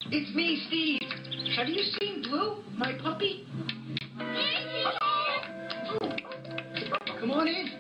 It's me, Steve. Have you seen Blue, my puppy? Oh. Come on in.